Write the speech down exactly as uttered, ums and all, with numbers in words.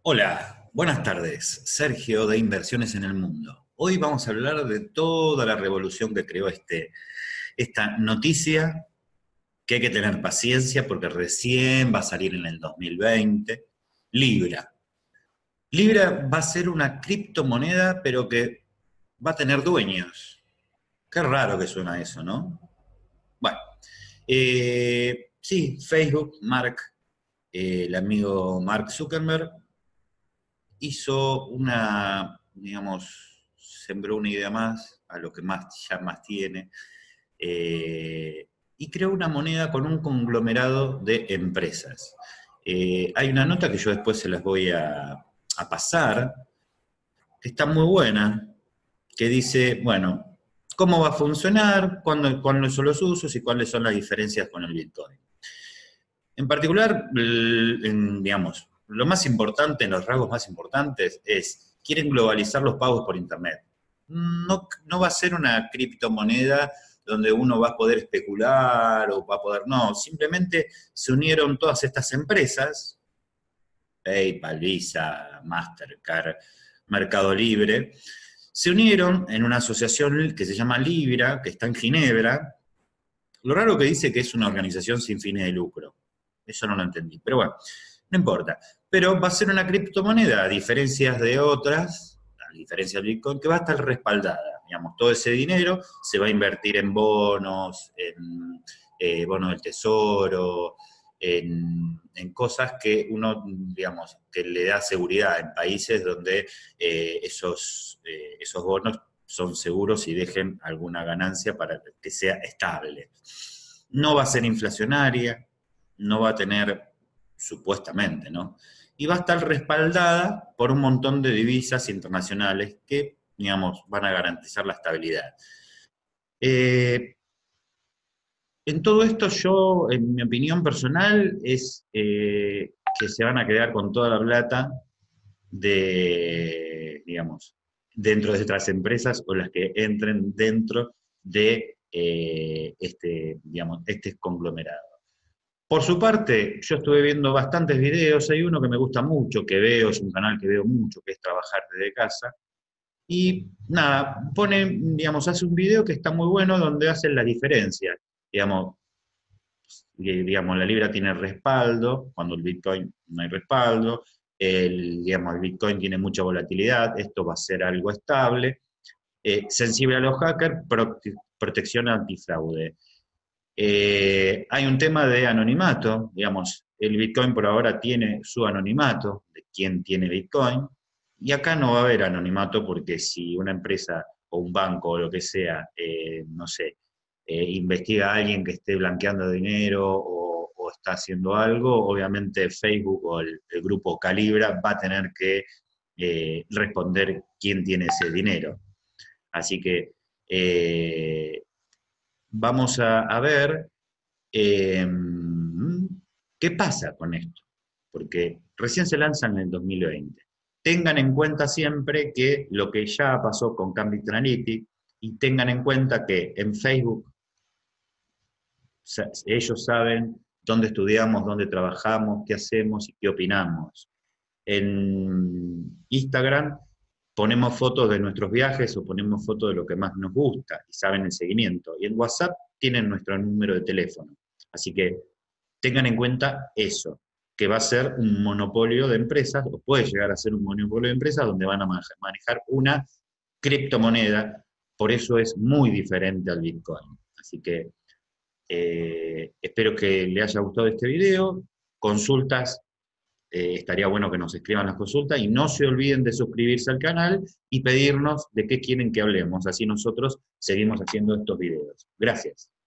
Hola, buenas tardes. Sergio de Inversiones en el Mundo. Hoy vamos a hablar de toda la revolución que creó este, esta noticia, que hay que tener paciencia porque recién va a salir en el dos mil veinte. Libra. Libra va a ser una criptomoneda, pero que va a tener dueños. Qué raro que suena eso, ¿no? Bueno, eh, sí, Facebook, Mark, eh, el amigo Mark Zuckerberg, hizo una, digamos, sembró una idea más, a lo que más ya más tiene, eh, y creó una moneda con un conglomerado de empresas. Eh, hay una nota que yo después se las voy a, a pasar, que está muy buena, que dice, bueno, cómo va a funcionar, cuándo, cuáles son los usos y cuáles son las diferencias con el Bitcoin. En particular, en, digamos, lo más importante, en los rasgos más importantes, es, quieren globalizar los pagos por Internet. No, no va a ser una criptomoneda donde uno va a poder especular o va a poder, no, simplemente se unieron todas estas empresas, PayPal, Visa, Mastercard, Mercado Libre, se unieron en una asociación que se llama Libra, que está en Ginebra. Lo raro que dice que es una organización sin fines de lucro. Eso no lo entendí, pero bueno, no importa. Pero va a ser una criptomoneda, a diferencia de otras, a diferencia del Bitcoin, que va a estar respaldada. Digamos, todo ese dinero se va a invertir en bonos, en eh, bonos del tesoro, en, en, cosas que uno, digamos, que le da seguridad en países donde eh, esos, eh, esos bonos son seguros y dejen alguna ganancia para que sea estable. No va a ser inflacionaria, no va a tener, supuestamente, ¿no? Y va a estar respaldada por un montón de divisas internacionales que, digamos, van a garantizar la estabilidad. Eh, en todo esto yo, en mi opinión personal, es eh, que se van a quedar con toda la plata de, digamos, dentro de otras empresas o las que entren dentro de eh, este, digamos, este conglomerado. Por su parte, yo estuve viendo bastantes videos, hay uno que me gusta mucho, que veo, es un canal que veo mucho, que es Trabajar desde casa, y nada, pone, digamos, hace un video que está muy bueno donde hacen las diferencias. Digamos, digamos, la libra tiene respaldo, cuando el Bitcoin no hay respaldo, el, digamos, el Bitcoin tiene mucha volatilidad, esto va a ser algo estable, eh, sensible a los hackers, prote protección antifraude. Eh, hay un tema de anonimato, digamos, el Bitcoin por ahora tiene su anonimato, de quién tiene Bitcoin, y acá no va a haber anonimato porque si una empresa o un banco o lo que sea, eh, no sé, eh, investiga a alguien que esté blanqueando dinero o, o está haciendo algo, obviamente Facebook o el, el grupo Calibra va a tener que eh, responder quién tiene ese dinero. Así que eh, vamos a, a ver eh, qué pasa con esto, porque recién se lanzan en el dos mil veinte. Tengan en cuenta siempre que lo que ya pasó con Cambridge Analytica, y tengan en cuenta que en Facebook ellos saben dónde estudiamos, dónde trabajamos, qué hacemos y qué opinamos. En Instagram ponemos fotos de nuestros viajes o ponemos fotos de lo que más nos gusta y saben el seguimiento. Y en WhatsApp tienen nuestro número de teléfono. Así que tengan en cuenta eso, que va a ser un monopolio de empresas, o puede llegar a ser un monopolio de empresas donde van a manejar una criptomoneda, por eso es muy diferente al Bitcoin. Así que eh, espero que le haya gustado este video. Consultas, eh, estaría bueno que nos escriban las consultas y no se olviden de suscribirse al canal y pedirnos de qué quieren que hablemos, así nosotros seguimos haciendo estos videos. Gracias.